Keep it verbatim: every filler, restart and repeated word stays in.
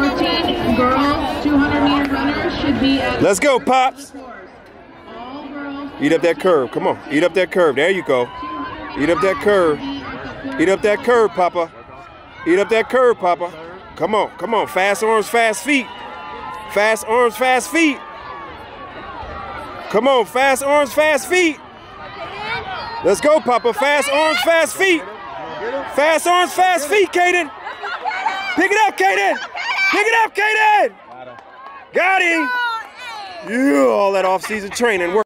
fourteen girls two hundred meter runners should be at. Let's go, Pops. Eat up that curve. Come on. Eat up that curve. There you go. Eat up that curve. Eat up that curve, Papa. Eat up that curve, Papa. Come on. Come on. Fast arms, fast feet. Fast arms, fast feet. Come on. Fast arms, fast feet. Let's go, Papa. Fast arms, fast feet. Fast arms, fast feet, Cayden. Pick it up, Cayden. Pick it up, Cayden. Got him. Yeah, all that off-season training work.